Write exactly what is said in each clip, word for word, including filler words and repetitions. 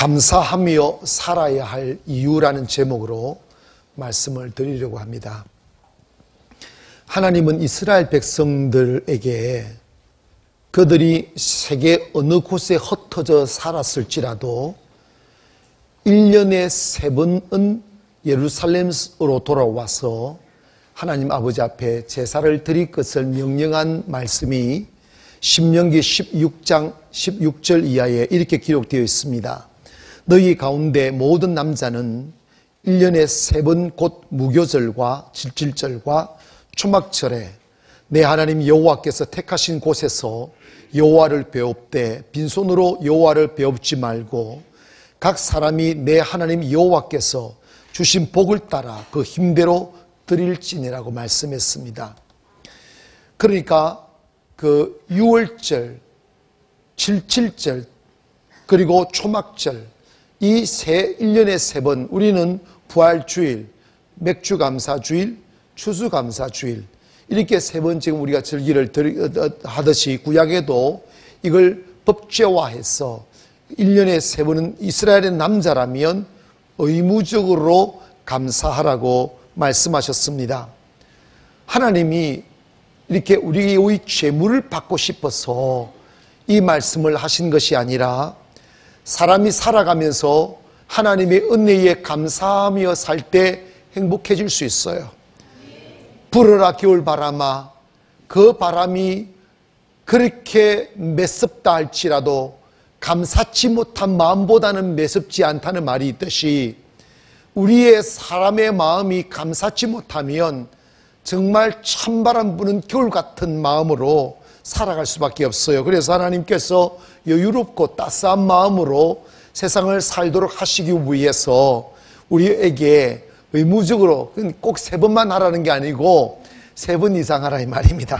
감사하며 살아야 할 이유라는 제목으로 말씀을 드리려고 합니다. 하나님은 이스라엘 백성들에게 그들이 세계 어느 곳에 흩어져 살았을지라도 일 년에 세 번은 예루살렘으로 돌아와서 하나님 아버지 앞에 제사를 드릴 것을 명령한 말씀이 신명기 십육 장 십육 절 이하에 이렇게 기록되어 있습니다. 너희 가운데 모든 남자는 일 년에 세 번 곧 무교절과 질질절과 초막절에 내 하나님 여호와께서 택하신 곳에서 여호와를 배웁되 빈손으로 여호와를 배웁지 말고 각 사람이 내 하나님 여호와께서 주신 복을 따라 그 힘대로 드릴지니라고 말씀했습니다. 그러니까 그 유월절, 칠칠절 그리고 초막절 이 세 일 년에 세 번 우리는 부활주일, 맥주감사주일, 추수감사주일 이렇게 세 번 지금 우리가 절기를 하듯이 구약에도 이걸 법제화해서 일 년에 세 번은 이스라엘의 남자라면 의무적으로 감사하라고 말씀하셨습니다. 하나님이 이렇게 우리의 죄물을 받고 싶어서 이 말씀을 하신 것이 아니라 사람이 살아가면서 하나님의 은혜에 감사하며 살 때 행복해질 수 있어요. 불어라 겨울바람아, 그 바람이 그렇게 매섭다 할지라도 감사치 못한 마음보다는 매섭지 않다는 말이 있듯이 우리의 사람의 마음이 감사치 못하면 정말 찬바람 부는 겨울 같은 마음으로 살아갈 수밖에 없어요. 그래서 하나님께서 여유롭고 따스한 마음으로 세상을 살도록 하시기 위해서 우리에게 의무적으로 꼭 세 번만 하라는 게 아니고 세 번 이상 하라 이 말입니다.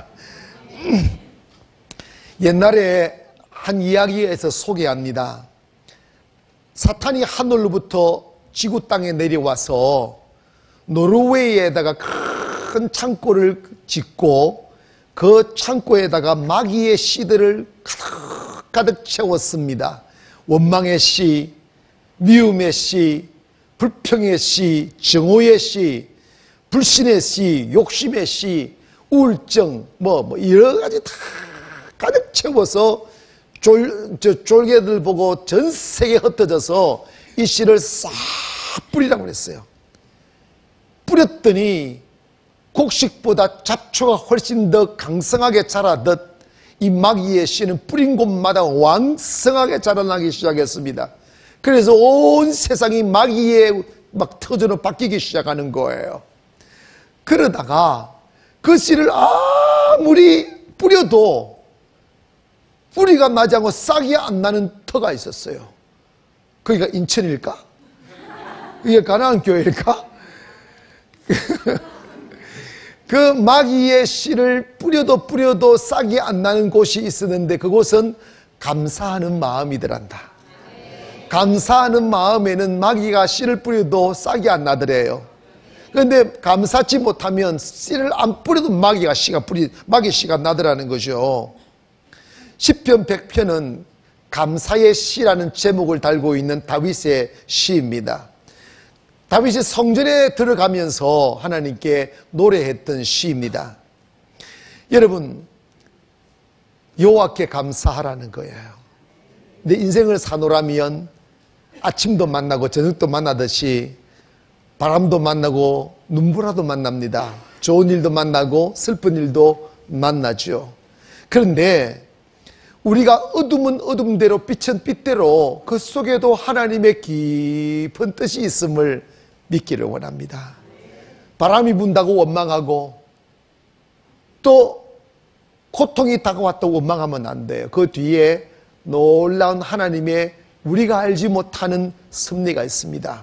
옛날에 한 이야기에서 소개합니다. 사탄이 하늘로부터 지구 땅에 내려와서 노르웨이에다가 큰 창고를 짓고 그 창고에다가 마귀의 씨들을 가득 가득 채웠습니다. 원망의 씨, 미움의 씨, 불평의 씨, 정오의 씨, 불신의 씨, 욕심의 씨, 우울증 뭐, 뭐 여러 가지 다 가득 채워서 쫄, 저 쫄개들 보고 전 세계에 흩어져서 이 씨를 싹 뿌리라고 그랬어요. 뿌렸더니 곡식보다 잡초가 훨씬 더 강성하게 자라듯 이 마귀의 씨는 뿌린 곳마다 왕성하게 자라나기 시작했습니다. 그래서 온 세상이 마귀의 막 터전으로 바뀌기 시작하는 거예요. 그러다가 그 씨를 아무리 뿌려도 뿌리가 나지 않고 싹이 안 나는 터가 있었어요. 거기가 인천일까? 이게 가나안 교회일까? 그 마귀의 씨를 뿌려도 뿌려도 싹이 안 나는 곳이 있었는데 그곳은 감사하는 마음이더란다. 감사하는 마음에는 마귀가 씨를 뿌려도 싹이 안 나더래요. 그런데 감사치 못하면 씨를 안 뿌려도 마귀가 씨가 뿌리 마귀 씨가 나더라는 거죠. 시편 백 편은 감사의 시라는 제목을 달고 있는 다윗의 시입니다. 다윗이 성전에 들어가면서 하나님께 노래했던 시입니다. 여러분, 여호와께 감사하라는 거예요. 내 인생을 사노라면 아침도 만나고 저녁도 만나듯이 바람도 만나고 눈보라도 만납니다. 좋은 일도 만나고 슬픈 일도 만나죠. 그런데 우리가 어둠은 어둠대로 빛은 빛대로 그 속에도 하나님의 깊은 뜻이 있음을 믿기를 원합니다. 바람이 분다고 원망하고 또 고통이 다가왔다고 원망하면 안 돼요. 그 뒤에 놀라운 하나님의 우리가 알지 못하는 섭리가 있습니다.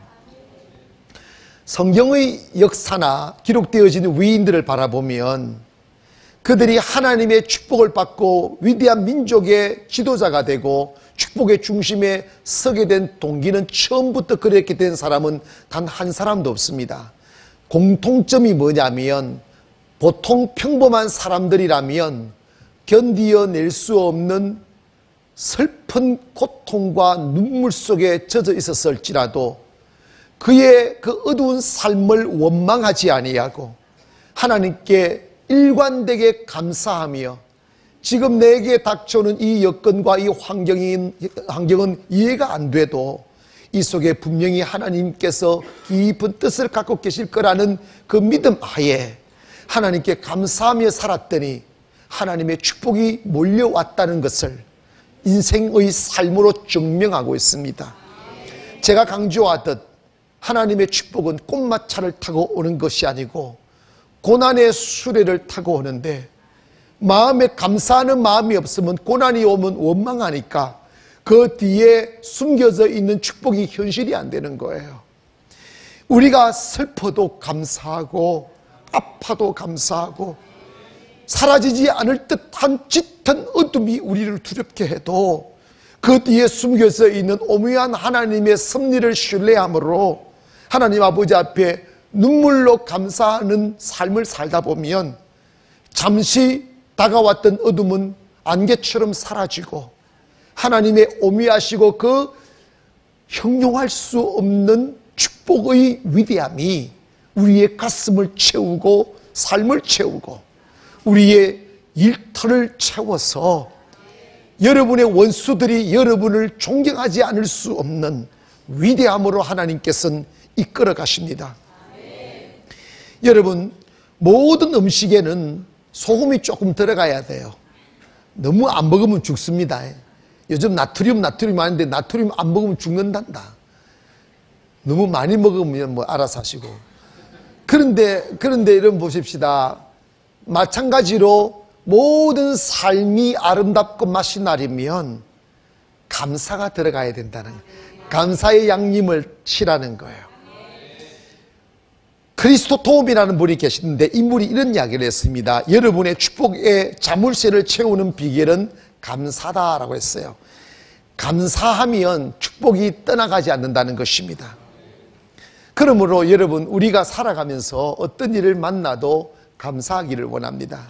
성경의 역사나 기록되어진 위인들을 바라보면 그들이 하나님의 축복을 받고 위대한 민족의 지도자가 되고 축복의 중심에 서게 된 동기는 처음부터 그렇게 된 사람은 단 한 사람도 없습니다. 공통점이 뭐냐면 보통 평범한 사람들이라면 견디어낼 수 없는 슬픈 고통과 눈물 속에 젖어 있었을지라도 그의 그 어두운 삶을 원망하지 아니하고 하나님께 일관되게 감사하며 지금 내게 닥쳐오는 이 여건과 이 환경인, 환경은 이해가 안 돼도 이 속에 분명히 하나님께서 깊은 뜻을 갖고 계실 거라는 그 믿음 하에 하나님께 감사하며 살았더니 하나님의 축복이 몰려왔다는 것을 인생의 삶으로 증명하고 있습니다. 제가 강조하듯 하나님의 축복은 꽃마차를 타고 오는 것이 아니고 고난의 수레를 타고 오는데 마음에 감사하는 마음이 없으면 고난이 오면 원망하니까 그 뒤에 숨겨져 있는 축복이 현실이 안 되는 거예요. 우리가 슬퍼도 감사하고 아파도 감사하고 사라지지 않을 듯한 짙은 어둠이 우리를 두렵게 해도 그 뒤에 숨겨져 있는 오묘한 하나님의 섭리를 신뢰함으로 하나님 아버지 앞에 눈물로 감사하는 삶을 살다 보면 잠시 다가왔던 어둠은 안개처럼 사라지고 하나님의 오묘하시고 그 형용할 수 없는 축복의 위대함이 우리의 가슴을 채우고 삶을 채우고 우리의 일터를 채워서 여러분의 원수들이 여러분을 존경하지 않을 수 없는 위대함으로 하나님께서는 이끌어 가십니다. 여러분, 모든 음식에는 소금이 조금 들어가야 돼요. 너무 안 먹으면 죽습니다. 요즘 나트륨 나트륨 많은데 나트륨 안 먹으면 죽는단다. 너무 많이 먹으면 뭐 알아서 하시고. 그런데 그런데 이런 보십시다. 마찬가지로 모든 삶이 아름답고 맛이 나려면 감사가 들어가야 된다는 거예요. 감사의 양림을 치라는 거예요. 크리스토 톰이라는 분이 계시는데 인물이 이런 이야기를 했습니다. 여러분의 축복의 자물쇠를 채우는 비결은 감사다라고 했어요. 감사하면 축복이 떠나가지 않는다는 것입니다. 그러므로 여러분, 우리가 살아가면서 어떤 일을 만나도 감사하기를 원합니다.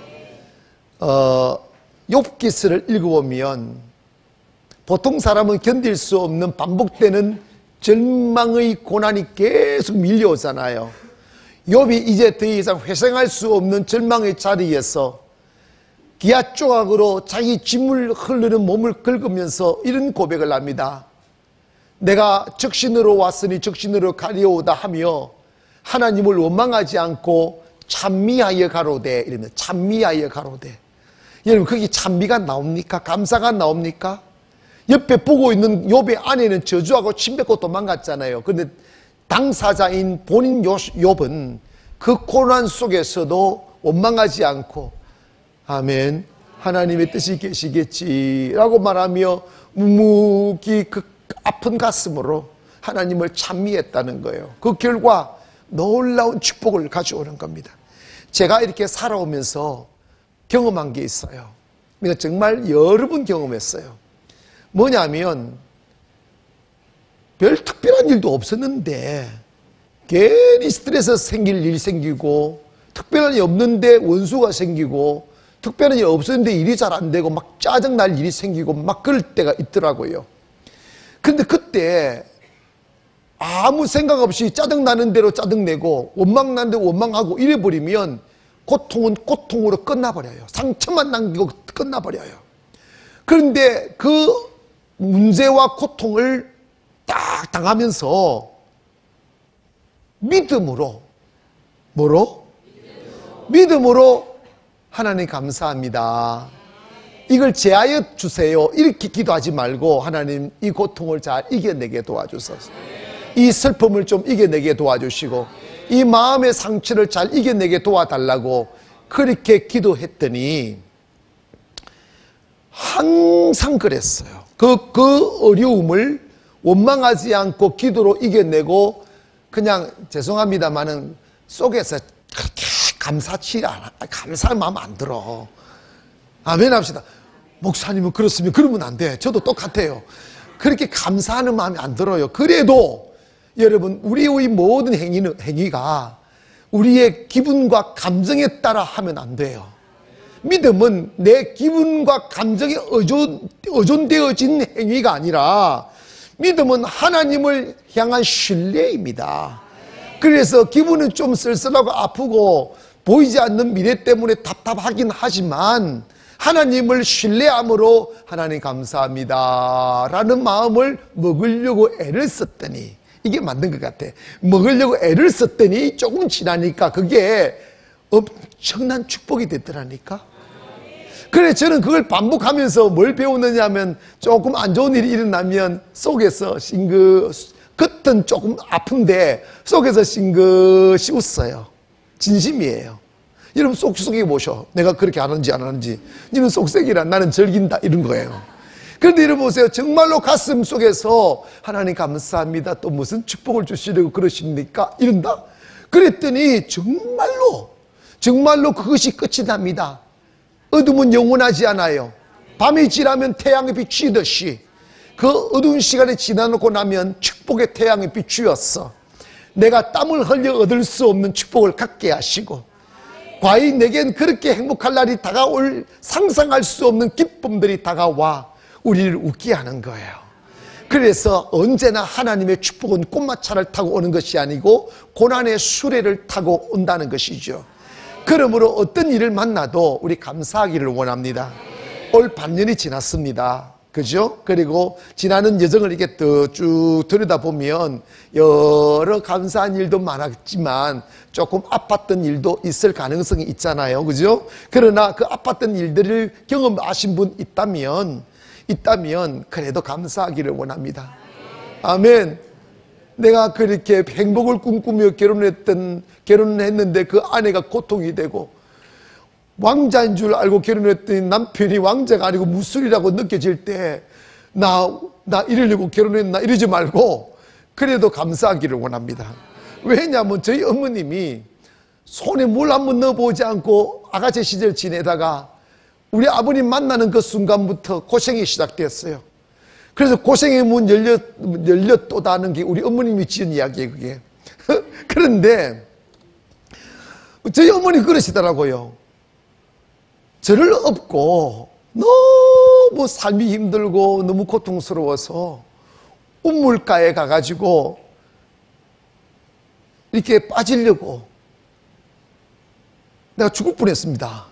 어, 욥기서를 읽어보면 보통 사람은 견딜 수 없는 반복되는 절망의 고난이 계속 밀려오잖아요. 욥이 이제 더 이상 회생할 수 없는 절망의 자리에서 기아 조각으로 자기 짐을 흐르는 몸을 긁으면서 이런 고백을 합니다. 내가 적신으로 왔으니 적신으로 가려오다 하며 하나님을 원망하지 않고 찬미하여 가로되, 이러면 찬미하여 가로되. 여러분, 거기 찬미가 나옵니까? 감사가 나옵니까? 옆에 보고 있는 욥의 아내는 저주하고 침뱉고 도망갔잖아요. 그런데 당사자인 본인 욥은 그 고난 속에서도 원망하지 않고 아멘, 하나님의 뜻이 계시겠지라고 말하며 묵묵히 그 아픈 가슴으로 하나님을 찬미했다는 거예요. 그 결과 놀라운 축복을 가져오는 겁니다. 제가 이렇게 살아오면서 경험한 게 있어요. 그러니까 정말 여러 번 경험했어요. 뭐냐면 별 특별한 일도 없었는데 괜히 스트레스 생길 일이 생기고 특별한 일이 없는데 원수가 생기고 특별한 일이 없었는데 일이 잘 안 되고 막 짜증날 일이 생기고 막 그럴 때가 있더라고요. 근데 그때 아무 생각 없이 짜증나는 대로 짜증내고 원망나는 대로 원망하고 이래버리면 고통은 고통으로 끝나버려요. 상처만 남기고 끝나버려요. 그런데 그 문제와 고통을 딱 당하면서 믿음으로, 뭐로? 믿음으로 하나님 감사합니다. 이걸 제하여 주세요. 이렇게 기도하지 말고 하나님 이 고통을 잘 이겨내게 도와주소서. 이 슬픔을 좀 이겨내게 도와주시고 이 마음의 상처를 잘 이겨내게 도와달라고 그렇게 기도했더니 항상 그랬어요. 그, 그 어려움을 원망하지 않고 기도로 이겨내고 그냥 죄송합니다만은 속에서 그렇게 감사치 않아. 감사한 마음 안 들어. 아멘 합시다. 목사님은 그렇으면 그러면 안 돼. 저도 똑같아요. 그렇게 감사하는 마음이 안 들어요. 그래도 여러분, 우리의 모든 행위는, 행위가 우리의 기분과 감정에 따라 하면 안 돼요. 믿음은 내 기분과 감정에 의존, 의존되어진 행위가 아니라 믿음은 하나님을 향한 신뢰입니다. 그래서 기분은 좀 쓸쓸하고 아프고 보이지 않는 미래 때문에 답답하긴 하지만 하나님을 신뢰함으로 하나님 감사합니다 라는 마음을 먹으려고 애를 썼더니, 이게 맞는 것 같아. 먹으려고 애를 썼더니 조금 지나니까 그게 엄청난 축복이 됐더라니까. 그래, 저는 그걸 반복하면서 뭘 배우느냐 하면, 조금 안 좋은 일이 일어나면 속에서 싱긋, 겉은 조금 아픈데 속에서 싱긋이 웃어요. 진심이에요. 여러분 속속에 보셔. 내가 그렇게 하는지 안 하는지. 너는 속색이라 나는 즐긴다, 이런 거예요. 그런데 여러분 보세요. 정말로 가슴 속에서 하나님 감사합니다, 또 무슨 축복을 주시려고 그러십니까? 이런다? 그랬더니 정말로 정말로 그것이 끝이 납니다. 어둠은 영원하지 않아요. 밤이 지나면 태양의 빛이듯이 그 어두운 시간이 지나놓고 나면 축복의 태양의 빛이었어. 내가 땀을 흘려 얻을 수 없는 축복을 갖게 하시고, 과연 내겐 그렇게 행복할 날이 다가올, 상상할 수 없는 기쁨들이 다가와 우리를 웃게 하는 거예요. 그래서 언제나 하나님의 축복은 꽃마차를 타고 오는 것이 아니고 고난의 수레를 타고 온다는 것이죠. 그러므로 어떤 일을 만나도 우리 감사하기를 원합니다. 올 반년이 지났습니다. 그죠? 그리고 지나는 여정을 이렇게 쭉 들여다보면 여러 감사한 일도 많았지만 조금 아팠던 일도 있을 가능성이 있잖아요. 그죠? 그러나 그 아팠던 일들을 경험하신 분 있다면, 있다면 그래도 감사하기를 원합니다. 아멘. 내가 그렇게 행복을 꿈꾸며 결혼했던, 결혼했는데 그 아내가 고통이 되고, 왕자인 줄 알고 결혼했더니 남편이 왕자가 아니고 무술이라고 느껴질 때, 나, 나 이러려고 결혼했나 이러지 말고 그래도 감사하기를 원합니다. 왜냐하면 저희 어머님이 손에 물 한번 넣어보지 않고 아가씨 시절 지내다가 우리 아버님 만나는 그 순간부터 고생이 시작됐어요. 그래서 고생의 문 열렸, 열렸도다는 게 우리 어머님이 지은 이야기예요, 그게. 그런데 저희 어머니 그러시더라고요. 저를 업고 너무 삶이 힘들고 너무 고통스러워서 우물가에 가가지고 이렇게 빠지려고 내가 죽을 뻔했습니다.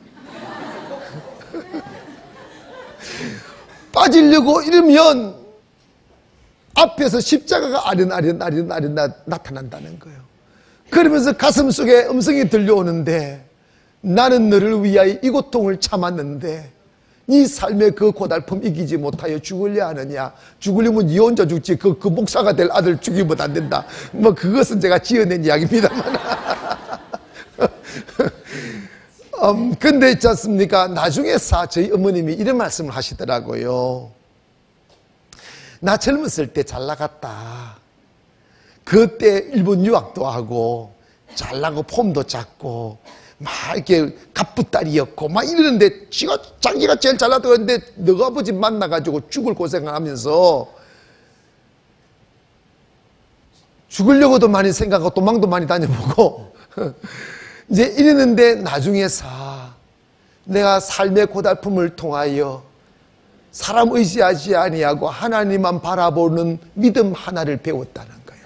빠지려고 이러면 앞에서 십자가가 아련아련아련아련 나타난다는 거예요. 그러면서 가슴 속에 음성이 들려오는데, 나는 너를 위하여 이 고통을 참았는데 네 삶의 그 고달픔 이기지 못하여 죽으려 하느냐? 죽으려면 네 혼자 죽지 그, 그 목사가 될 아들 죽이면 안 된다. 뭐 그것은 제가 지어낸 이야기입니다만. 음, 근데 있지 않습니까? 나중에 사 저희 어머님이 이런 말씀을 하시더라고요. 나 젊었을 때 잘 나갔다. 그때 일본 유학도 하고 잘나고 폼도 잡고 막 이렇게 갑부딸이었고 막 이러는데 지가 자기가 제일 잘났다고 했는데 너가 아버지 만나가지고 죽을 고생을 하면서 죽으려고도 많이 생각하고 도망도 많이 다녀보고 이제 이랬는데, 나중에 사 내가 삶의 고달픔을 통하여 사람 의지하지 아니하고 하나님만 바라보는 믿음 하나를 배웠다는 거예요.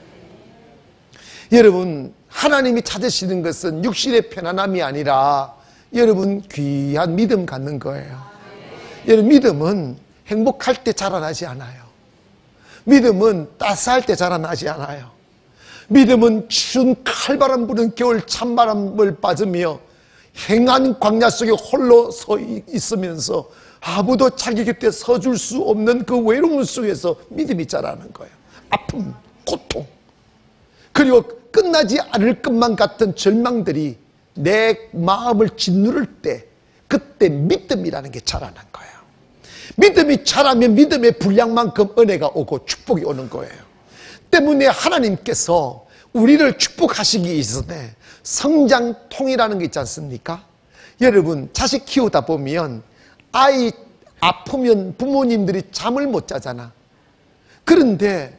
여러분, 하나님이 찾으시는 것은 육신의 편안함이 아니라 여러분 귀한 믿음 갖는 거예요. 여러분, 믿음은 행복할 때 자라나지 않아요. 믿음은 따스할 때 자라나지 않아요. 믿음은 추운 칼바람 부는 겨울 찬바람을 맞으며 행한 광야 속에 홀로 서 있으면서 아무도 자기 곁에 서줄 수 없는 그 외로움 속에서 믿음이 자라는 거예요. 아픔, 고통, 그리고 끝나지 않을 것만 같은 절망들이 내 마음을 짓누를 때, 그때 믿음이라는 게 자라는 거예요. 믿음이 자라면 믿음의 분량만큼 은혜가 오고 축복이 오는 거예요. 때문에 하나님께서 우리를 축복하시기 이전에 성장통이라는 게 있지 않습니까? 여러분, 자식 키우다 보면 아이 아프면 부모님들이 잠을 못 자잖아. 그런데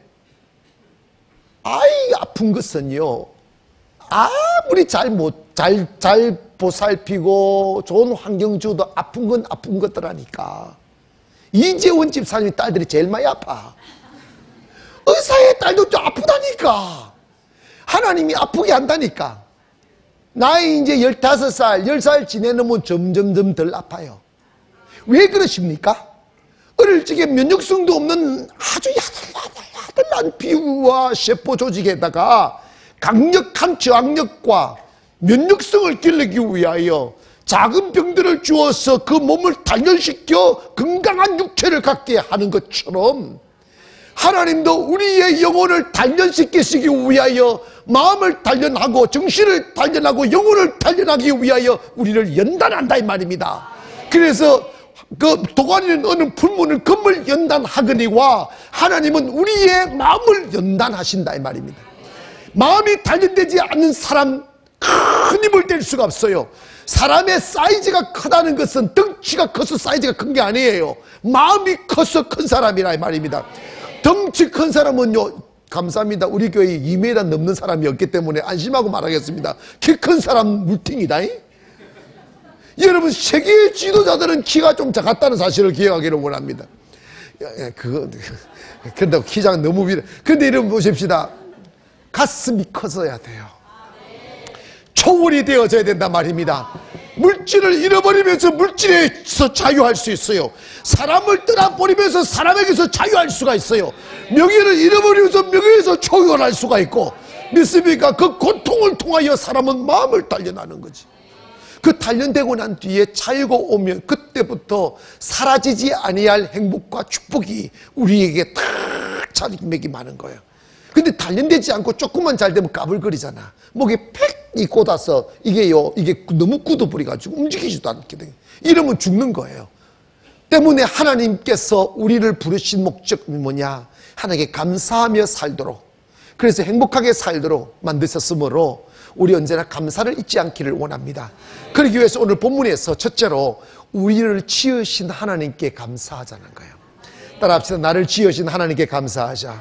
아이 아픈 것은요, 아무리 잘 못, 잘, 잘 보살피고 좋은 환경 주도 아픈 건 아픈 것들하니까. 이재원 집사님 딸들이 제일 많이 아파. 의사의 딸도 좀 아프다니까. 하나님이 아프게 한다니까. 나이 이제 열다섯 살, 열 살 지내놓으면 점점점 덜 아파요. 왜 그러십니까? 어릴 적에 면역성도 없는 아주 야들야들야들한 피부와 세포 조직에다가 강력한 저항력과 면역성을 기르기 위하여 작은 병들을 주어서 그 몸을 단련시켜 건강한 육체를 갖게 하는 것처럼 하나님도 우리의 영혼을 단련시키시기 위하여 마음을 단련하고 정신을 단련하고 영혼을 단련하기 위하여 우리를 연단한다 이 말입니다. 그래서 그 도가니는 어느 풀무는 금을 연단하거니와 하나님은 우리의 마음을 연단하신다 이 말입니다. 마음이 단련되지 않는 사람 큰 힘을 댈 수가 없어요. 사람의 사이즈가 크다는 것은 덩치가 커서 사이즈가 큰 게 아니에요. 마음이 커서 큰 사람이라 이 말입니다. 덩치 큰 사람은요, 감사합니다. 우리 교회 이 미터 넘는 사람이 없기 때문에 안심하고 말하겠습니다. 키 큰 사람 물팅이다. 여러분, 세계의 지도자들은 키가 좀 작았다는 사실을 기억하기를 원합니다. 그거, 그런다고 키장 너무 비례. 그런데 여러분 보십시다. 가슴이 커져야 돼요. 초월이 되어져야 된단 말입니다. 물질을 잃어버리면서 물질에서 자유할 수 있어요. 사람을 떠나버리면서 사람에게서 자유할 수가 있어요. 명예를 잃어버리면서 명예에서 초월할 수가 있고, 믿습니까? 그 고통을 통하여 사람은 마음을 단련하는 거지. 그 단련되고 난 뒤에 자유가 오면 그때부터 사라지지 아니할 행복과 축복이 우리에게 탁 자리매기 많은 거예요. 근데 단련되지 않고 조금만 잘 되면 까불거리잖아. 목에 팩이 꽂아서 이게요, 이게 너무 굳어버려가지고 움직이지도 않게 돼. 이러면 죽는 거예요. 때문에 하나님께서 우리를 부르신 목적이 뭐냐? 하나님께 감사하며 살도록, 그래서 행복하게 살도록 만드셨으므로 우리 언제나 감사를 잊지 않기를 원합니다. 그러기 위해서 오늘 본문에서 첫째로 우리를 지으신 하나님께 감사하자는 거예요. 따라합시다. 나를 지으신 하나님께 감사하자.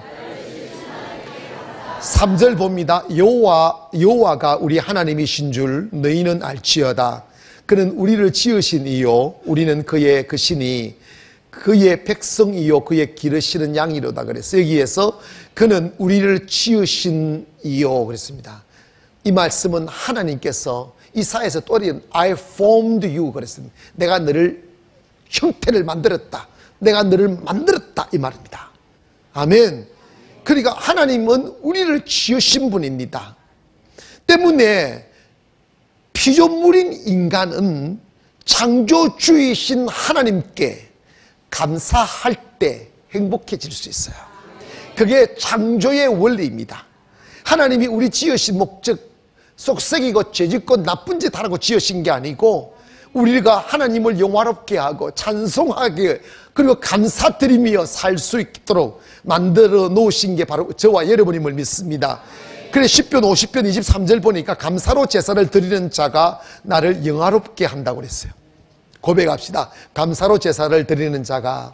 삼 절 봅니다. 여호와 여호와가 우리 하나님이신 줄 너희는 알지어다. 그는 우리를 지으신 이요 우리는 그의 그 신이 그의 백성이요 그의 기르시는 양이로다 그랬어요. 여기에서 그는 우리를 지으신 이요 그랬습니다. 이 말씀은 하나님께서 이사야에서 또 I formed you 그랬습니다. 내가 너를 형태를 만들었다. 내가 너를 만들었다 이 말입니다. 아멘. 그러니까 하나님은 우리를 지으신 분입니다. 때문에 피조물인 인간은 창조주이신 하나님께 감사할 때 행복해질 수 있어요. 그게 창조의 원리입니다. 하나님이 우리 지으신 목적, 속썩이고 죄짓고 나쁜 짓 하라고 지으신 게 아니고 우리가 하나님을 영화롭게 하고 찬송하게 그리고 감사드리며 살 수 있도록 만들어 놓으신 게 바로 저와 여러분임을 믿습니다. 그래 시편 오십 편 이십삼 절 보니까 감사로 제사를 드리는 자가 나를 영화롭게 한다고 그랬어요. 고백합시다. 감사로 제사를 드리는 자가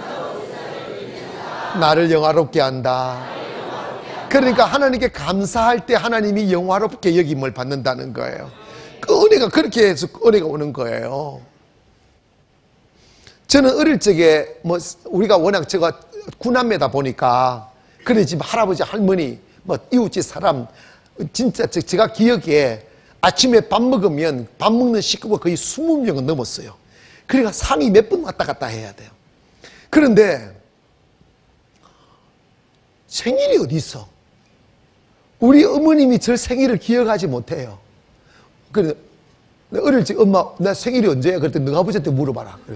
나를 영화롭게 한다. 그러니까 하나님께 감사할 때 하나님이 영화롭게 여김을 받는다는 거예요. 그 은혜가 그렇게 해서 은혜가 오는 거예요. 저는 어릴 적에 뭐 우리가 워낙 제가 구남매다 보니까 그래 집 할아버지 할머니 뭐 이웃집 사람 진짜 제가 기억에 아침에 밥 먹으면 밥 먹는 식구가 거의 이십 명은 넘었어요. 그러니까 상이 몇 번 왔다 갔다 해야 돼요. 그런데 생일이 어디 있어? 우리 어머님이 저 생일을 기억하지 못해요. 그래 어릴 적 엄마 나 생일이 언제야? 그랬더니 너가 아버지한테 물어봐라. 그래.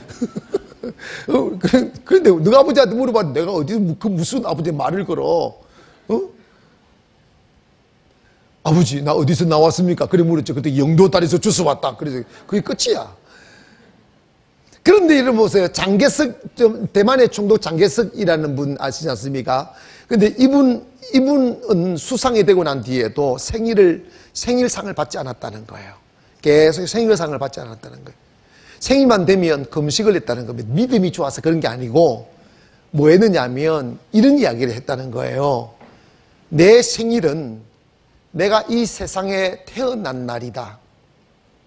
어, 그런데 너가 아버지한테 물어봤는데 내가 어디서 그 무슨 아버지 말을 걸어? 어? 아버지 나 어디서 나왔습니까? 그래 물었죠. 그때 영도다리에서 주워 왔다. 그래서 그게 끝이야. 그런데 이런 보세요. 장개석 좀 대만의 총독 장개석이라는 분 아시지 않습니까? 근데 이분 이분은 수상이 되고 난 뒤에도 생일을 생일상을 받지 않았다는 거예요. 계속 생일상을 받지 않았다는 거예요. 생일만 되면 금식을 했다는 겁니다. 믿음이 좋아서 그런 게 아니고 뭐 했느냐면 이런 이야기를 했다는 거예요. 내 생일은 내가 이 세상에 태어난 날이다.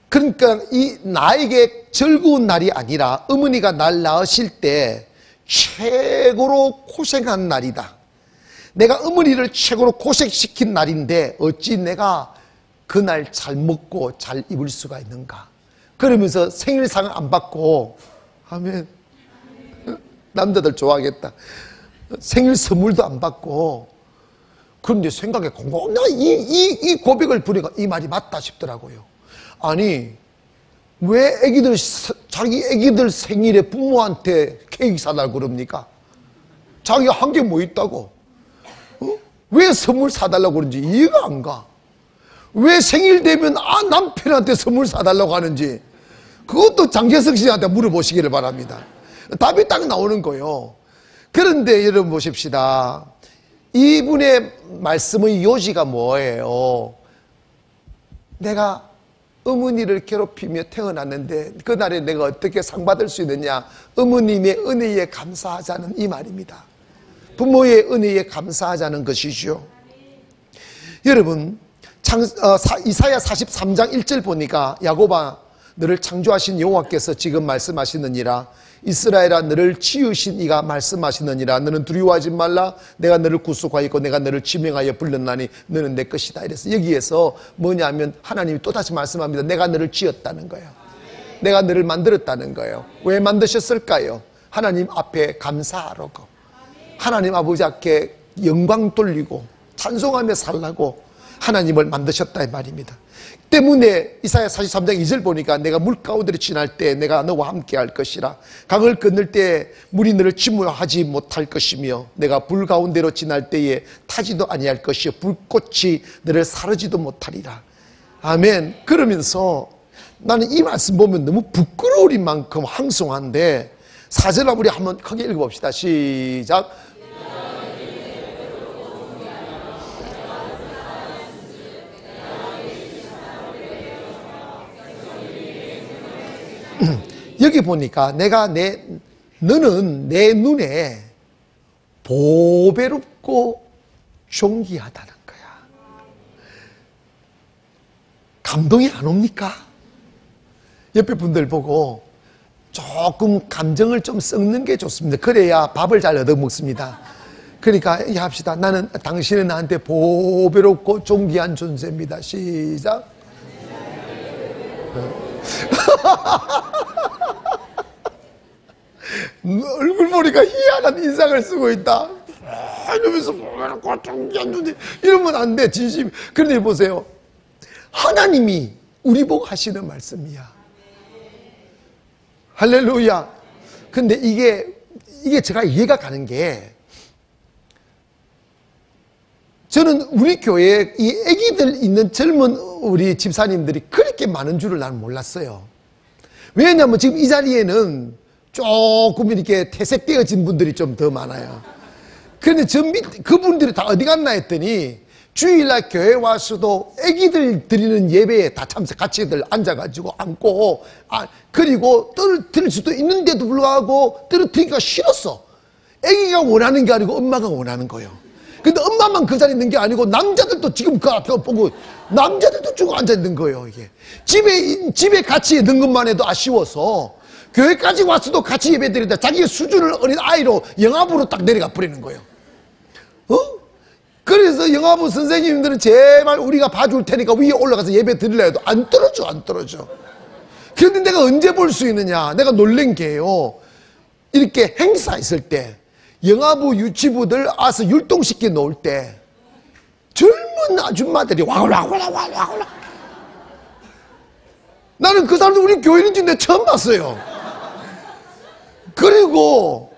그러니까 이 나에게 즐거운 날이 아니라 어머니가 날 낳으실 때 최고로 고생한 날이다. 내가 어머니를 최고로 고생시킨 날인데 어찌 내가 그날 잘 먹고 잘 입을 수가 있는가. 그러면서 생일상 안 받고 하면 남자들 좋아하겠다. 생일 선물도 안 받고. 그런데 생각에 공공 내가 이, 이, 이 고백을 부리니까 이 말이 맞다 싶더라고요. 아니 왜 애기들 자기 애기들 생일에 부모한테 케이크 사달라고 그럽니까? 자기가 한 게 뭐 있다고? 어? 왜 선물 사달라고 그런지 이해가 안 가. 왜 생일 되면 아 남편한테 선물 사달라고 하는지 그것도 장재석 씨한테 물어보시기를 바랍니다. 답이 딱 나오는 거예요. 그런데 여러분 보십시다. 이분의 말씀의 요지가 뭐예요? 내가 어머니를 괴롭히며 태어났는데 그날에 내가 어떻게 상 받을 수 있느냐? 어머님의 은혜에 감사하자는 이 말입니다. 부모의 은혜에 감사하자는 것이죠. 여러분 창, 어, 사, 이사야 사십삼 장 일 절 보니까 야곱아 너를 창조하신 여호와께서 지금 말씀하시느니라. 이스라엘아 너를 지으신 이가 말씀하시느니라. 너는 두려워하지 말라. 내가 너를 구속하였고 내가 너를 지명하여 불렀나니 너는 내 것이다. 이래서 여기에서 뭐냐면 하나님이 또다시 말씀합니다. 내가 너를 지었다는 거예요. 내가 너를 만들었다는 거예요. 왜 만드셨을까요? 하나님 앞에 감사하라고. 하나님 아버지 앞에 영광 돌리고 찬송하며 살라고 하나님을 만드셨다 이 말입니다. 때문에 이사야 사십삼 장 이 절 보니까 내가 물 가운데를 지날 때 내가 너와 함께 할 것이라. 강을 건널 때 물이 너를 침몰하지 못할 것이며 내가 불 가운데로 지날 때에 타지도 아니할 것이요 불꽃이 너를 사르지도 못하리라. 아멘. 그러면서 나는 이 말씀 보면 너무 부끄러울 만큼 황송한데 사 절 우리 한번 크게 읽어봅시다. 시작. 여기 보니까 내가 내 너는 내 눈에 보배롭고 존귀하다는 거야. 감동이 안 옵니까? 옆에 분들 보고 조금 감정을 좀 섞는 게 좋습니다. 그래야 밥을 잘 얻어먹습니다. 그러니까 이렇게 합시다. 나는 당신은 나한테 보배롭고 존귀한 존재입니다. 시작. 얼굴 보니까 희한한 인상을 쓰고 있다. 이러면서 보배롭고 존귀한 존재 이러면 안 돼. 진심. 그런데 보세요. 하나님이 우리 보고 하시는 말씀이야. 할렐루야. 근데 이게 이게 제가 이해가 가는 게 저는 우리 교회에 이 애기들 있는 젊은 우리 집사님들이 그렇게 많은 줄을 나는 몰랐어요. 왜냐하면 지금 이 자리에는 조금 이렇게 퇴색되어진 분들이 좀 더 많아요. 그런데 저 밑, 그분들이 다 어디 갔나 했더니 주일날 교회 와서도 애기들 드리는 예배에 다 참석, 같이들 앉아가지고 앉고, 아, 그리고 떨어뜨릴 수도 있는데도 불구하고 떨어뜨리기가 싫었어. 애기가 원하는 게 아니고 엄마가 원하는 거예요. 근데 엄마만 그 자리에 있는 게 아니고 남자들도 지금 그 앞에 보고 남자들도 쭉 앉아있는 거예요, 이게. 집에, 집에 같이 있는 것만 해도 아쉬워서 교회까지 왔어도 같이 예배 드리다 자기의 수준을 어린 아이로 영합으로 딱 내려가 버리는 거예요. 어? 그래서 영화부 선생님들은 제발 우리가 봐줄 테니까 위에 올라가서 예배 드리려 해도 안 떨어져, 안 떨어져. 그런데 내가 언제 볼 수 있느냐? 내가 놀란 게요. 이렇게 행사 있을 때, 영화부 유치부들 와서 율동시켜 놓을 때, 젊은 아줌마들이 와글와글와글와글. 나는 그 사람들 우리 교인인지 내가 처음 봤어요. 그리고,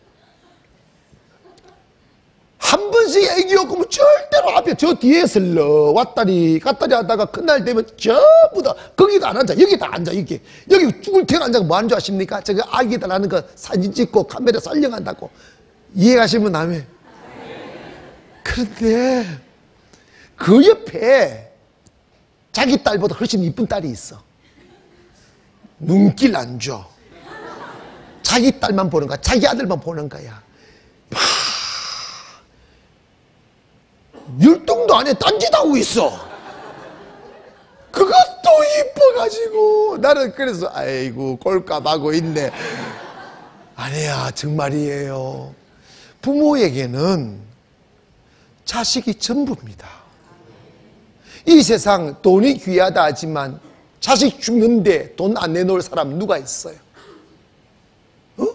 한 번씩 애기 오면 절대로 앞에 저 뒤에 슬러 왔다리 갔다리 하다가 그날 되면 전부 다 거기도 안 앉아. 여기 다 앉아. 여기 여기 쭈글탱 앉아서 뭐 하는 줄 아십니까? 저기 아기들 하는 거 사진 찍고 카메라 촬영한다고. 이해가시면 아멘. 그런데 그 옆에 자기 딸보다 훨씬 이쁜 딸이 있어. 눈길 안 줘. 자기 딸만 보는 거야. 자기 아들만 보는 거야. 율동도 안 해. 딴짓하고 있어. 그것도 이뻐가지고 가지고 나는 그래서 아이고 꼴값하고 있네. 아니야, 정말이에요. 부모에게는 자식이 전부입니다. 이 세상 돈이 귀하다 하지만 자식 죽는데 돈 안 내놓을 사람 누가 있어요? 어?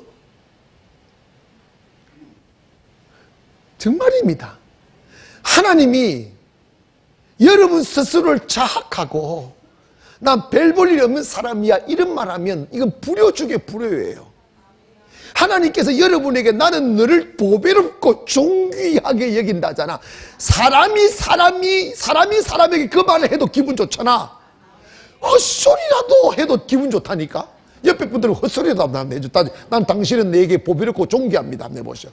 정말입니다. 하나님이 여러분 스스로를 자학하고 난 별 볼 일 없는 사람이야 이런 말 하면 이건 불효 중에 불효예요. 하나님께서 여러분에게 나는 너를 보배롭고 존귀하게 여긴다잖아. 사람이 사람이 사람이 사람에게 그 말을 해도 기분 좋잖아. 헛소리라도 해도 기분 좋다니까. 옆에 분들은 헛소리라도 한번 해줬다. 난 당신은 내게 보배롭고 존귀합니다. 한번 해보셔.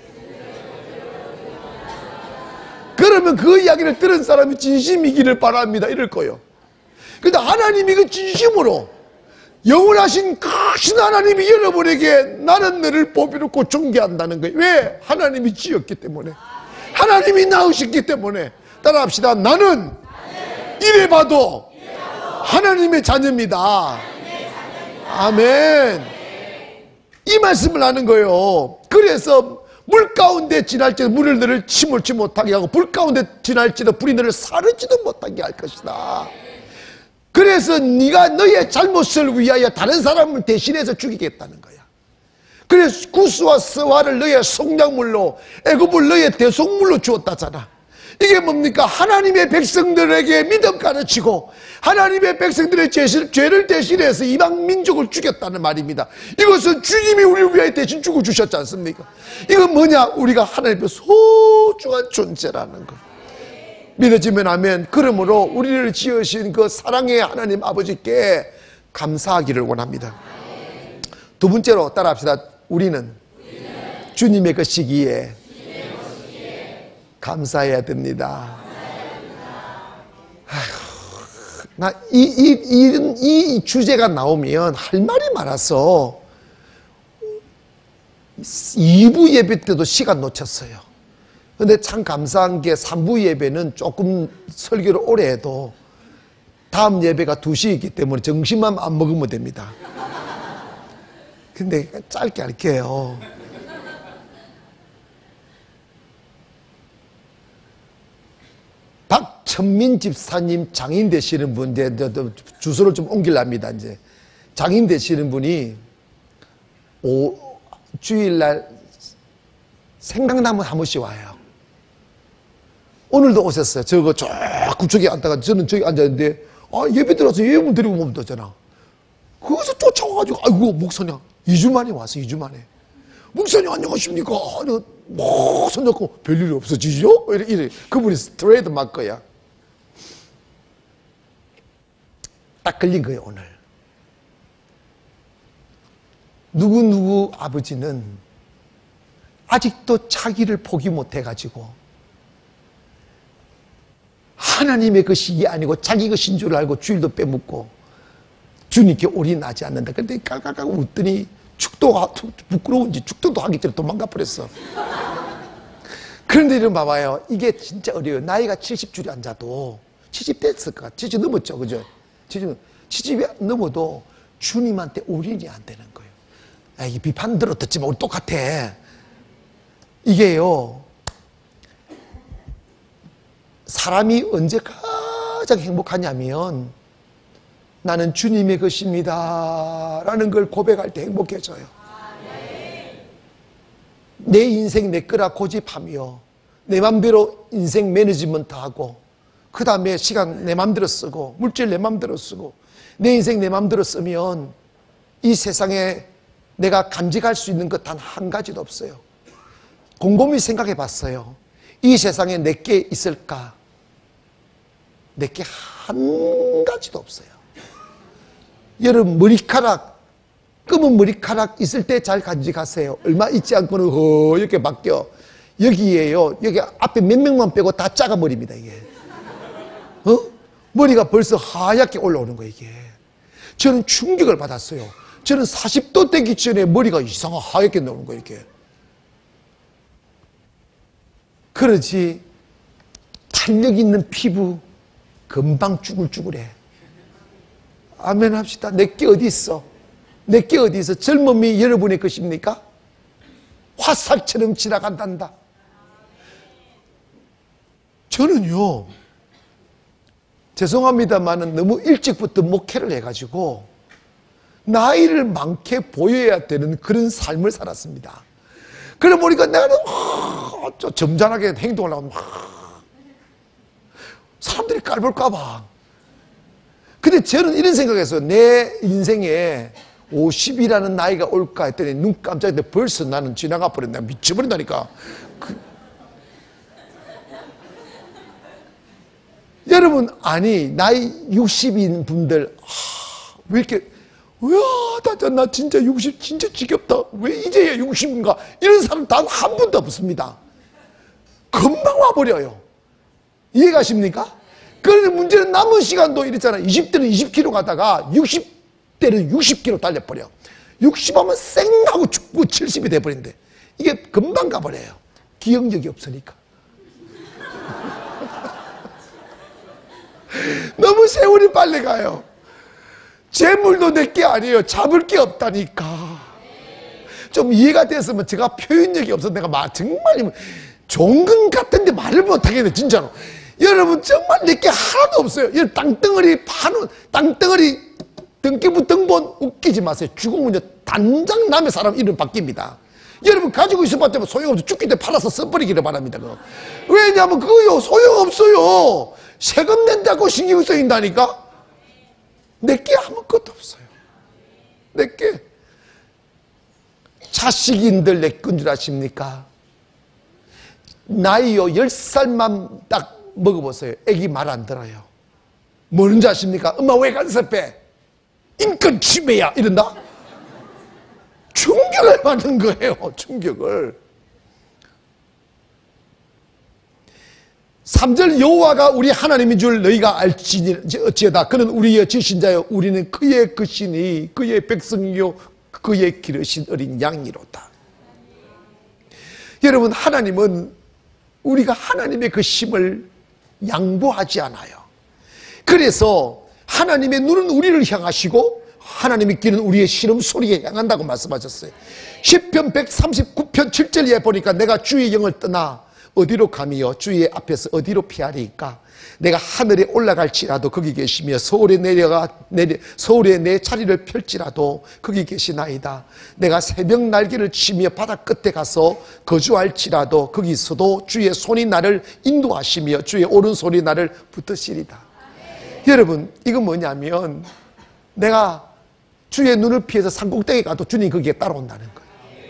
그러면 그 이야기를 들은 사람이 진심이기를 바랍니다 이럴 거예요. 근데 하나님이 그 진심으로 영원하신 크신 하나님이 여러분에게 나는 너를 보배롭고 존귀한다는 거예요. 왜? 하나님이 지었기 때문에, 하나님이 낳으셨기 때문에. 따라합시다. 나는 이래봐도 하나님의 자녀입니다. 아멘. 이 말씀을 하는 거예요. 그래서 물 가운데 지날지도 물을 너를 침몰치 못하게 하고 불 가운데 지날지도 불이 너를 사르지도 못하게 할 것이다. 그래서 네가 너의 잘못을 위하여 다른 사람을 대신해서 죽이겠다는 거야. 그래서 구스와 스와를 너의 속량물로, 애굽을 너의 대속물로 주었다잖아. 이게 뭡니까? 하나님의 백성들에게 믿음 가르치고 하나님의 백성들의 죄를 대신해서 이방 민족을 죽였다는 말입니다. 이것은 주님이 우리를 위하여 대신 죽어주셨지 않습니까? 이건 뭐냐? 우리가 하나님의 소중한 존재라는 거. 믿어지면 아멘. 그러므로 우리를 지으신 그 사랑의 하나님 아버지께 감사하기를 원합니다. 두 번째로 따라합시다. 우리는 주님의 것이기에 감사해야 됩니다. 아휴, 나 이, 이, 이, 이 주제가 나오면 할 말이 많아서 이 부 예배 때도 시간 놓쳤어요. 근데 참 감사한 게 삼 부 예배는 조금 설교를 오래 해도 다음 예배가 두 시이기 때문에 점심만 안 먹으면 됩니다. 근데 짧게 할게요. 박천민 집사님 장인 되시는 분, 이제 주소를 좀 옮기랍니다. 이제 장인 되시는 분이 오, 주일날 생각나면 한 번씩 와요. 오늘도 오셨어요. 저거 자꾸 저기 앉다가 저는 저기 앉았는데, 아, 예배 들어서 예배문 드리고 오면 되잖아. 거기서 쫓아와가지고, 아이고, 목사님, 이 주 만에 왔어, 이 주 만에. 목사님, 안녕하십니까? 아니, 뭐, 손잡고, 별일이 없어지죠? 이래, 이래. 그분이 스트레이트 마커야. 딱 걸린 거예요, 오늘. 누구누구 아버지는 아직도 자기를 포기 못 해가지고, 하나님의 것이 아니고 자기 것인 줄 알고 주일도 빼먹고 주님께 올인하지 않는다. 그런데 깔깔깔 웃더니 축도가 부끄러운지 축도도 하기 전에 도망가 버렸어. 그런데 이런 봐봐요. 이게 진짜 어려워요. 나이가 칠십 줄이 앉아도 칠십 됐을 것 같아. 칠십 넘었죠. 그죠? 칠십, 칠십이 넘어도 주님한테 올인이 안 되는 거예요. 아, 이 비판 들었지만 우리 똑같아. 이게요. 사람이 언제 가장 행복하냐면 나는 주님의 것입니다 라는 걸 고백할 때 행복해져요. 내 인생 내 거라 고집하며 내 맘대로 인생 매니지먼트하고 그 다음에 시간 내 맘대로 쓰고 물질 내 맘대로 쓰고 내 인생 내 맘대로 쓰면 이 세상에 내가 간직할 수 있는 것 단 한 가지도 없어요. 곰곰이 생각해 봤어요. 이 세상에 내게 있을까? 내게 한 가지도 없어요. 여러분 머리카락, 검은 머리카락 있을 때 잘 간직하세요. 얼마 있지 않고는 허옇게 바뀌어. 여기에요. 여기 앞에 몇 명만 빼고 다 작아버립니다, 이게. 어? 머리가 벌써 하얗게 올라오는 거예요, 이게. 저는 충격을 받았어요. 저는 사십 도 되기 전에 머리가 이상하게 하얗게 나오는 거예요, 이렇게. 그러지 탄력 있는 피부 금방 쭈글쭈글해. 아멘 합시다. 내게 어디 있어? 내게 어디 있어? 젊음이 여러분의 것입니까? 화살처럼 지나간단다. 저는요, 죄송합니다만은 너무 일찍부터 목회를 해가지고 나이를 많게 보여야 되는 그런 삶을 살았습니다. 그래 보니까 내가 어, 점잖하게 행동을 하고 막 사람들이 깔볼까봐. 근데 저는 이런 생각했어요. 내 인생에 오십이라는 나이가 올까 했더니 눈 깜짝인데 벌써 나는 지나가 버렸네. 미쳐버린다니까. 그... 여러분, 아니 나이 육십인 분들 아, 왜 이렇게 와, 나, 나 진짜 육십 진짜 지겹다. 왜 이제야 육십인가? 이런 사람 단 한 분도 없습니다. 금방 와버려요. 이해가십니까? 그런데 문제는 남은 시간도 이랬잖아. 이십 대는 이십 킬로미터 가다가 육십 대는 육십 킬로미터 달려버려. 육십 하면 쌩하고 죽고 칠십이 돼버린대. 이게 금방 가버려요. 기억력이 없으니까. 너무 세월이 빨리 가요. 재물도 내게 아니에요. 잡을 게 없다니까. 좀 이해가 됐으면 제가 표현력이 없어서 내가 막 정말 종근 같은데 말을 못하겠네 진짜로. 여러분 정말 내게 하나도 없어요. 이 땅덩어리 파는 땅덩어리 등기부 등본 웃기지 마세요. 죽으면 단장 남의 사람 이름 바뀝니다. 여러분 가지고 있어봤자 소용없어. 죽기 때 팔아서 써버리기를 바랍니다. 그거. 왜냐하면 그거요 소용없어요. 세금 낸다고 신경 쓰인다니까. 내게 아무것도 없어요. 내게 자식인들 내 건 줄 아십니까? 나이요 열 살만 딱 먹어보세요. 애기 말 안 들어요. 뭐는지 아십니까? 엄마 왜 간섭해? 인권 침해야 이런다? 충격을 받는 거예요. 충격을. 삼 절 여호와가 우리 하나님인 줄 너희가 알지어다. 그는 우리의 지신자여 우리는 그의 것이니 그의 백성이요 그의 기르신 어린 양이로다. 여러분 하나님은 우리가 하나님의 그 심을 양보하지 않아요. 그래서 하나님의 눈은 우리를 향하시고 하나님의 귀는 우리의 신음소리에 향한다고 말씀하셨어요. 시편 백삼십구 편 칠 절에 보니까 내가 주의 영을 떠나 어디로 가미요? 주의 앞에서 어디로 피하리까? 내가 하늘에 올라갈지라도 거기 계시며 서울에 내려가 내려 서울에 내 자리를 펼지라도 거기 계시나이다. 내가 새벽 날개를 치며 바다 끝에 가서 거주할지라도 거기서도 주의 손이 나를 인도하시며 주의 오른손이 나를 붙드시리다. 여러분 이건 뭐냐면 내가 주의 눈을 피해서 산꼭대기에 가도 주님 거기에 따라온다는 거예요.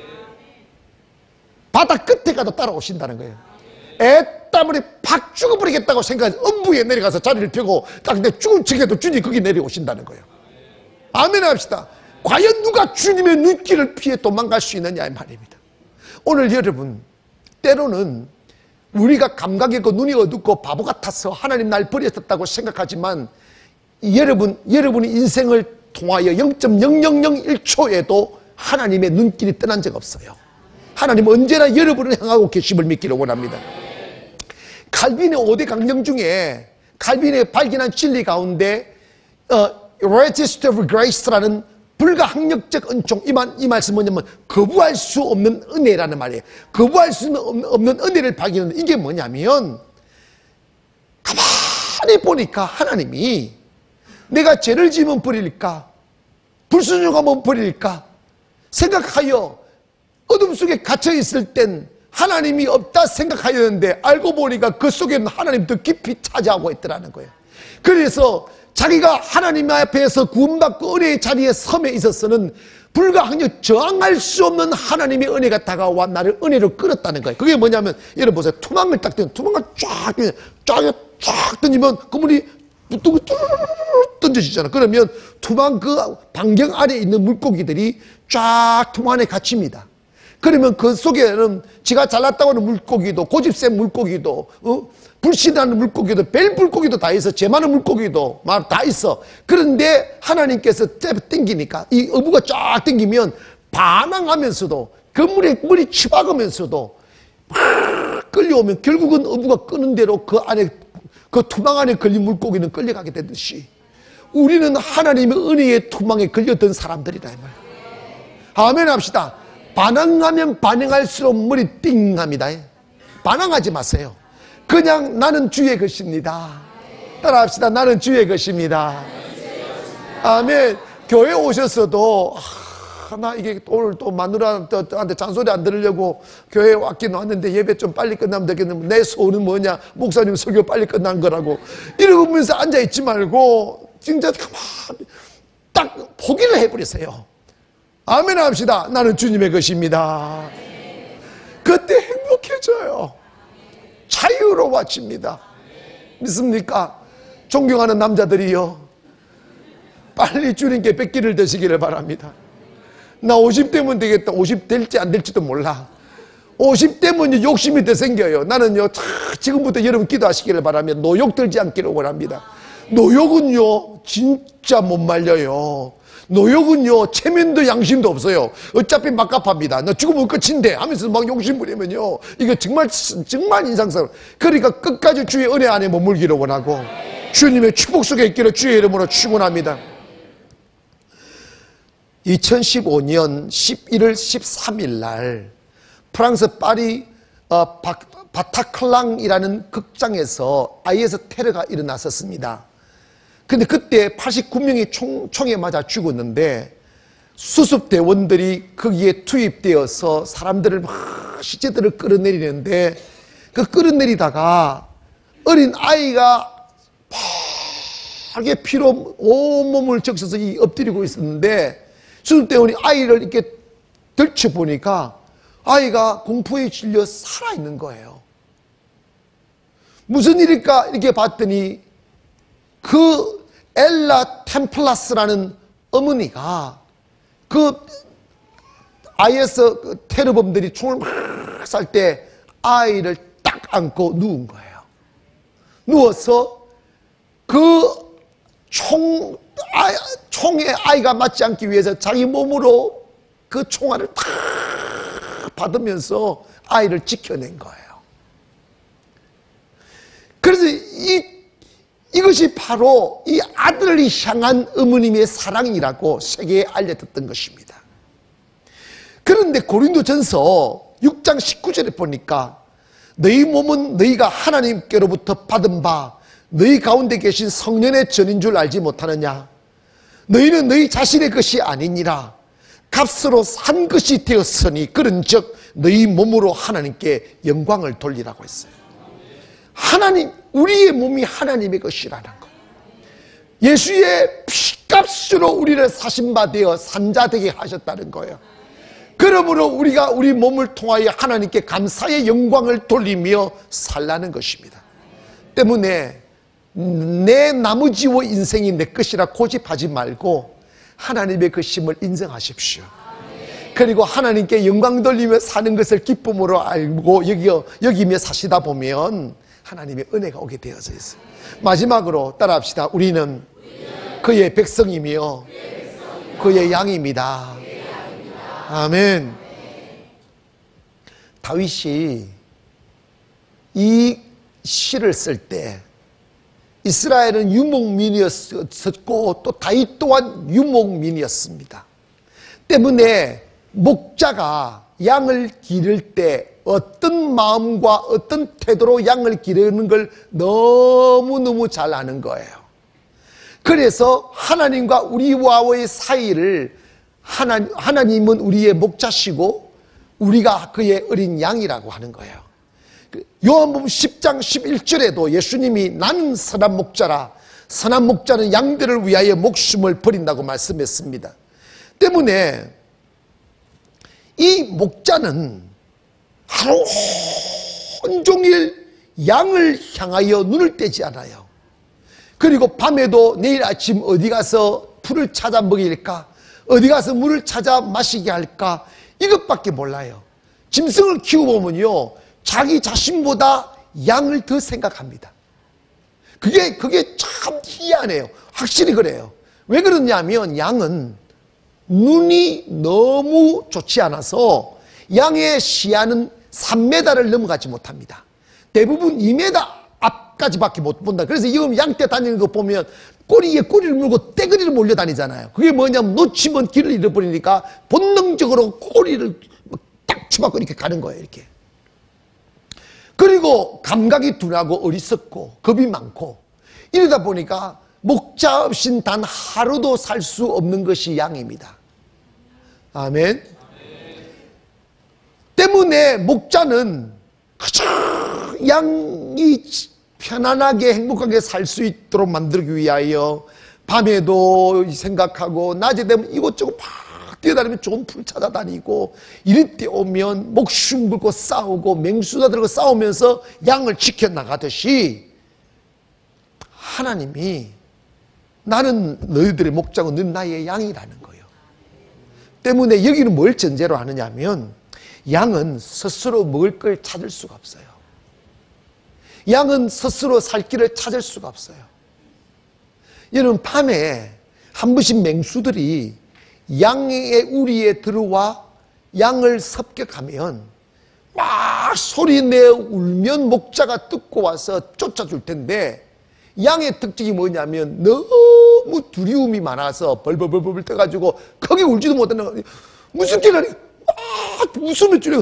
바다 끝에 가도 따라오신다는 거예요. 애따물이 팍 죽어버리겠다고 생각해서 음부에 내려가서 자리를 펴고 딱 내 죽은 척해도 주님 거기 내려오신다는 거예요. 아멘 합시다. 과연 누가 주님의 눈길을 피해 도망갈 수 있느냐 이 말입니다. 오늘 여러분 때로는 우리가 감각이 없고 눈이 어둡고 바보 같아서 하나님 날 버렸었다고 생각하지만 여러분, 여러분의 인생을 통하여 영 점 영영영일 초에도 하나님의 눈길이 떠난 적 없어요. 하나님은 언제나 여러분을 향하고 계심을 믿기를 원합니다. 칼빈의 오 대 강령 중에 칼빈의 발견한 진리 가운데 어, Register of Grace라는 불가항력적 은총, 이, 말, 이 말씀 뭐냐면 거부할 수 없는 은혜라는 말이에요. 거부할 수 없는 은혜를 발견하는 이게 뭐냐면 가만히 보니까 하나님이 내가 죄를 지으면 버릴까 불순종하면 버릴까 생각하여 어둠 속에 갇혀있을 땐 하나님이 없다 생각하였는데 알고 보니까 그 속에는 하나님 더 깊이 차지하고 있더라는 거예요. 그래서 자기가 하나님 앞에서 구원받고 은혜의 자리에 섬에 있어서는 불가항력 저항할 수 없는 하나님의 은혜가 다가와 나를 은혜로 끌었다는 거예요. 그게 뭐냐면 여러분 보세요. 투망을 딱 던지면 투망을 쫙 쫙 쫙 던지면 그물이 뚜뚜 던져지잖아. 그러면 투망 그 반경 안에 있는 물고기들이 쫙 투망 안에 갇힙니다. 그러면 그 속에는 지가 잘났다고 하는 물고기도 고집센 물고기도 어? 불신하는 물고기도 벨 물고기도 다 있어. 제 많은 물고기도 막 다 있어. 그런데 하나님께서 땡기니까 이 어부가 쫙 땡기면 반항하면서도 그 물에 물이 치박으면서도 막 끌려오면 결국은 어부가 끄는 대로 그 안에 그 투망 안에 걸린 물고기는 끌려가게 되듯이 우리는 하나님의 은혜의 투망에 걸렸던 사람들이다 이 말이에요. 아멘 합시다. 반항하면 반항할수록 머리 띵합니다. 반항하지 마세요. 그냥 나는 주의 것입니다. 따라합시다. 나는 주의 것입니다. 아멘. 교회 오셨어도 아, 나 이게 오늘 또 마누라한테 잔소리 안 들으려고 교회에 왔긴 왔는데 예배 좀 빨리 끝나면 되겠는데 내 소원은 뭐냐? 목사님 설교 빨리 끝난 거라고 이러면서 앉아있지 말고 진짜 가만히 딱 포기를 해버리세요. 아멘 합시다. 나는 주님의 것입니다. 그때 행복해져요. 자유로워집니다. 믿습니까? 존경하는 남자들이요, 빨리 주님께 뺏기를 되시기를 바랍니다. 나 오십 대면 되겠다. 오십 될지 안 될지도 몰라. 오십 대면 욕심이 더 생겨요. 나는요, 지금부터 여러분 기도하시기를 바라면 노욕 들지 않기를 원합니다. 노욕은요 진짜 못 말려요. 노욕은요 체면도 양심도 없어요. 어차피 막갑합니다. 나 죽으면 끝인데 하면서 막 욕심 부리면요 이거 정말 정말 인상스러워. 그러니까 끝까지 주의 은혜 안에 머물기를 원하고 주님의 축복 속에 있기를 주의 이름으로 축원합니다. 이천십오 년 십일월 십삼일 날 프랑스 파리 어, 바, 바타클랑이라는 극장에서 아이에스 테러가 일어났었습니다. 근데 그때 팔십구 명이 총, 총에 맞아 죽었는데 수습대원들이 거기에 투입되어서 사람들을 막 시체들을 끌어내리는데 그 끌어내리다가 어린 아이가 파랗게 피로 온몸을 적셔서 엎드리고 있었는데 수습대원이 아이를 이렇게 들춰보니까 아이가 공포에 질려 살아있는 거예요. 무슨 일일까 이렇게 봤더니 그 엘라 템플라스라는 어머니가 그 아이에스 테러범들이 총을 막 쌀 때 아이를 딱 안고 누운 거예요. 누워서 그 총, 아, 총에 아이가 맞지 않기 위해서 자기 몸으로 그 총알을 탁 받으면서 아이를 지켜낸 거예요. 그래서 이 이것이 바로 이 아들을 향한 어머님의 사랑이라고 세계에 알려졌던 것입니다. 그런데 고린도전서 육 장 십구 절에 보니까 너희 몸은 너희가 하나님께로부터 받은 바 너희 가운데 계신 성령의 전인 줄 알지 못하느냐? 너희는 너희 자신의 것이 아니니라 값으로 산 것이 되었으니 그런즉 너희 몸으로 하나님께 영광을 돌리라고 했어요. 하나님, 우리의 몸이 하나님의 것이라는 것. 예수의 피값으로 우리를 사신 바 되어 산자 되게 하셨다는 거예요. 그러므로 우리가 우리 몸을 통하여 하나님께 감사의 영광을 돌리며 살라는 것입니다. 때문에 내 나머지와 인생이 내 것이라 고집하지 말고 하나님의 것임을 인정하십시오. 그리고 하나님께 영광 돌리며 사는 것을 기쁨으로 알고 여기어, 여기며 사시다 보면 하나님의 은혜가 오게 되어져 있어요. 마지막으로 따라합시다. 우리는 그의 백성이며 그의 양입니다. 아멘. 다윗이 이 시를 쓸 때 이스라엘은 유목민이었고 또 다윗 또한 유목민이었습니다. 때문에 목자가 양을 기를 때 어떤 마음과 어떤 태도로 양을 기르는 걸 너무너무 잘 아는 거예요. 그래서 하나님과 우리와의 사이를 하나, 하나님은 우리의 목자시고 우리가 그의 어린 양이라고 하는 거예요. 요한복음 십 장 십일 절에도 예수님이 나는 선한 목자라 선한 목자는 양들을 위하여 목숨을 버린다고 말씀했습니다. 때문에 이 목자는 하루 온종일 양을 향하여 눈을 떼지 않아요. 그리고 밤에도 내일 아침 어디 가서 풀을 찾아 먹일까, 어디 가서 물을 찾아 마시게 할까, 이것밖에 몰라요. 짐승을 키워보면요 자기 자신보다 양을 더 생각합니다. 그게 그게 참 희한해요. 확실히 그래요. 왜 그러냐면 양은 눈이 너무 좋지 않아서 양의 시야는 삼 미터를 넘어가지 못합니다. 대부분 이 미터 앞까지밖에 못 본다. 그래서 지금 양떼 다니는 거 보면 꼬리에 꼬리를 물고 떼거리를 몰려다니잖아요. 그게 뭐냐면 놓치면 길을 잃어버리니까 본능적으로 꼬리를 딱 치받고 이렇게 가는 거예요. 이렇게. 그리고 감각이 둔하고 어리석고 겁이 많고 이러다 보니까 목자 없인 단 하루도 살 수 없는 것이 양입니다. 아멘. 때문에 목자는 그저 양이 편안하게 행복하게 살 수 있도록 만들기 위하여 밤에도 생각하고 낮에 되면 이것저것 막 뛰어다니면 좋은 풀 찾아다니고 이럴 때 오면 목숨 걸고 싸우고 맹수다 들고 싸우면서 양을 지켜나가듯이 하나님이 나는 너희들의 목자고 넌 나의 양이라는 거예요. 때문에 여기는 뭘 전제로 하느냐 하면 양은 스스로 먹을 걸 찾을 수가 없어요. 양은 스스로 살 길을 찾을 수가 없어요. 여러분 밤에 한 번씩 맹수들이 양의 우리에 들어와 양을 습격하면 막 소리내 울면 목자가 뜯고 와서 쫓아줄 텐데 양의 특징이 뭐냐면 너무 두려움이 많아서 벌벌벌벌 떠가지고 거기 울지도 못하는 거예요. 무슨 개라니 웃음을 줄이고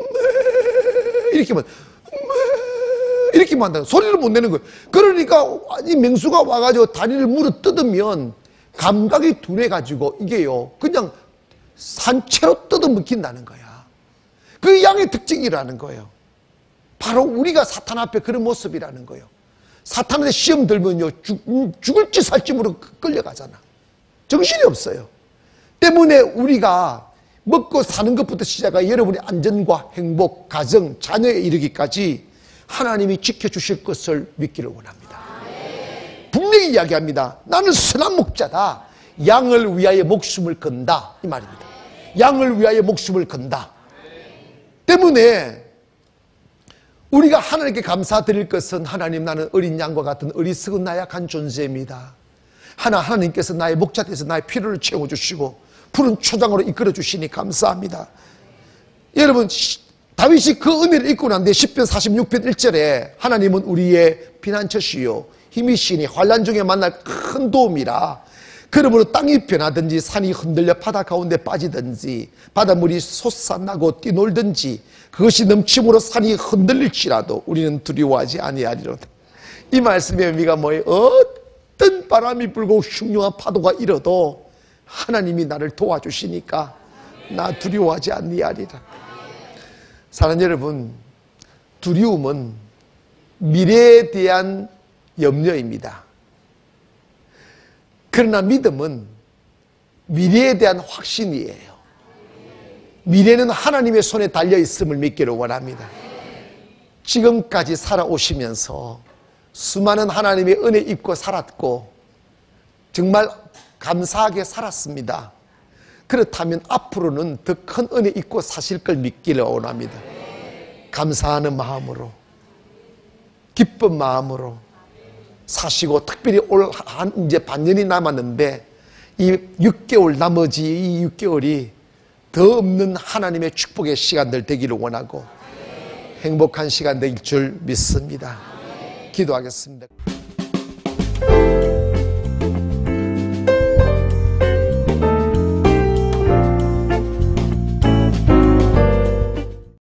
이렇게만 이렇게만 한다. 소리를 못 내는 거예요. 그러니까 이 맹수가 와가지고 다리를 물어 뜯으면 감각이 둔해가지고 이게요 그냥 산채로 뜯어먹힌다는 거야. 그 양의 특징이라는 거예요. 바로 우리가 사탄 앞에 그런 모습이라는 거예요. 사탄한테 시험 들면요 죽, 죽을지 살지 모르고 끌려가잖아. 정신이 없어요. 때문에 우리가 먹고 사는 것부터 시작해 여러분의 안전과 행복, 가정, 자녀에 이르기까지 하나님이 지켜주실 것을 믿기를 원합니다. 분명히 이야기합니다. 나는 선한 목자다. 양을 위하여 목숨을 건다 이 말입니다. 양을 위하여 목숨을 건다. 때문에 우리가 하나님께 감사드릴 것은 하나님 나는 어린 양과 같은 어리석은 나약한 존재입니다. 하나 하나님께서 나의 목자 되어서 나의 필요를 채워주시고 푸른 초장으로 이끌어 주시니 감사합니다. 여러분 다윗이 그 은혜를 입고 난 뒤에 십 편 사십육 편 일 절에 하나님은 우리의 피난처시요 힘이시니 환난 중에 만날 큰 도움이라. 그러므로 땅이 변하든지 산이 흔들려 바다 가운데 빠지든지 바닷물이 솟아나고 뛰놀든지 그것이 넘침으로 산이 흔들릴지라도 우리는 두려워하지 아니하리로다. 이 말씀의 의미가 뭐예요? 어떤 바람이 불고 흉흉한 파도가 일어도 하나님이 나를 도와주시니까 나 두려워하지 아니하리라. 사랑하는 여러분, 두려움은 미래에 대한 염려입니다. 그러나 믿음은 미래에 대한 확신이에요. 미래는 하나님의 손에 달려있음을 믿기를 원합니다. 지금까지 살아오시면서 수많은 하나님의 은혜 입고 살았고 정말 감사하게 살았습니다. 그렇다면 앞으로는 더 큰 은혜 입고 사실 걸 믿기를 원합니다. 감사하는 마음으로 기쁜 마음으로 사시고 특별히 올 한 이제 반년이 남았는데 이 육 개월 나머지 이 육 개월이 더 없는 하나님의 축복의 시간들 되기를 원하고 행복한 시간 되길 줄 믿습니다. 기도하겠습니다.